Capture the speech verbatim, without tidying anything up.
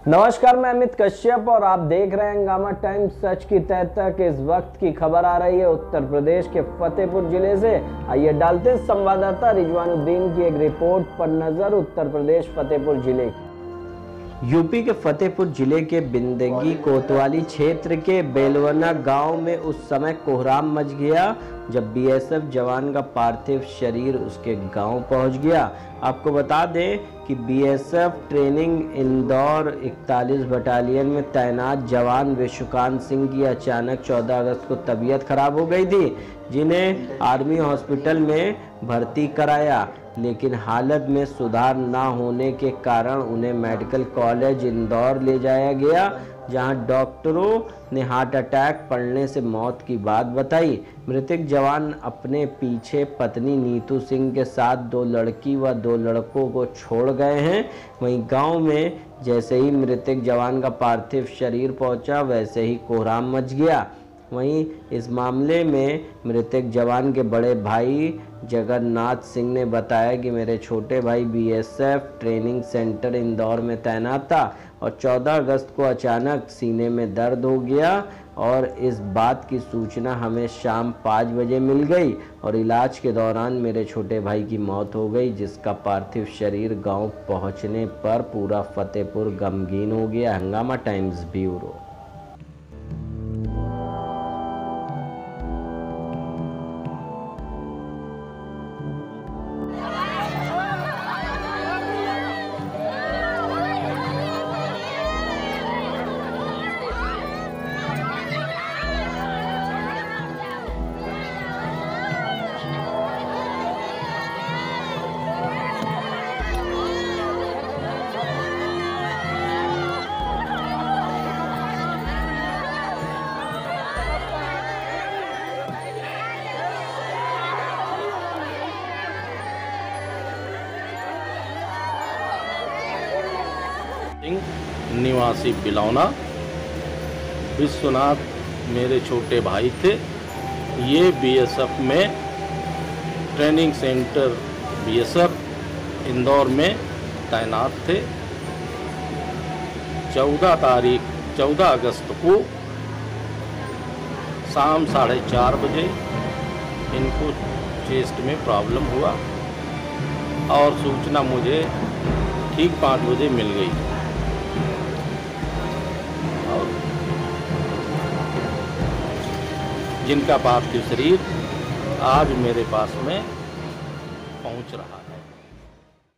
नमस्कार, मैं अमित कश्यप और आप देख रहे हैं हंगामा टाइम्स। सच की तह तक इस वक्त की खबर आ रही है उत्तर प्रदेश के फतेहपुर जिले से। आइए डालते हैं संवाददाता रिजवानुद्दीन की एक रिपोर्ट पर नजर। उत्तर प्रदेश फतेहपुर जिले यूपी के फतेहपुर जिले के बिंदगी कोतवाली क्षेत्र के बेलवना गांव में उस समय कोहराम मच गया जब बीएसएफ जवान का पार्थिव शरीर उसके गांव पहुंच गया। आपको बता दें कि बीएसएफ ट्रेनिंग इंदौर इकतालीस बटालियन में तैनात जवान विश्वकांत सिंह की अचानक चौदह अगस्त को तबीयत खराब हो गई थी, जिन्हें आर्मी हॉस्पिटल में भर्ती कराया, लेकिन हालत में सुधार ना होने के कारण उन्हें मेडिकल कॉलेज इंदौर ले जाया गया, जहां डॉक्टरों ने हार्ट अटैक पड़ने से मौत की बात बताई। मृतक जवान अपने पीछे पत्नी नीतू सिंह के साथ दो लड़की व दो लड़कों को छोड़ गए हैं। वहीं गांव में जैसे ही मृतक जवान का पार्थिव शरीर पहुंचा, वैसे ही कोहराम मच गया। वहीं इस मामले में मृतक जवान के बड़े भाई जगन्नाथ सिंह ने बताया कि मेरे छोटे भाई बीएसएफ ट्रेनिंग सेंटर इंदौर में तैनात था और चौदह अगस्त को अचानक सीने में दर्द हो गया और इस बात की सूचना हमें शाम पाँच बजे मिल गई और इलाज के दौरान मेरे छोटे भाई की मौत हो गई, जिसका पार्थिव शरीर गांव पहुंचने पर पूरा फतेहपुर गमगीन हो गया। हंगामा टाइम्स ब्यूरो। निवासी बिलौना विश्वनाथ मेरे छोटे भाई थे। ये बीएसएफ में ट्रेनिंग सेंटर बीएसएफ इंदौर में तैनात थे। चौदह तारीख चौदह अगस्त को शाम साढ़े चार बजे इनको चेस्ट में प्रॉब्लम हुआ और सूचना मुझे ठीक पाँच बजे मिल गई। जिनका पार्थिव शरीर आज मेरे पास में पहुंच रहा है।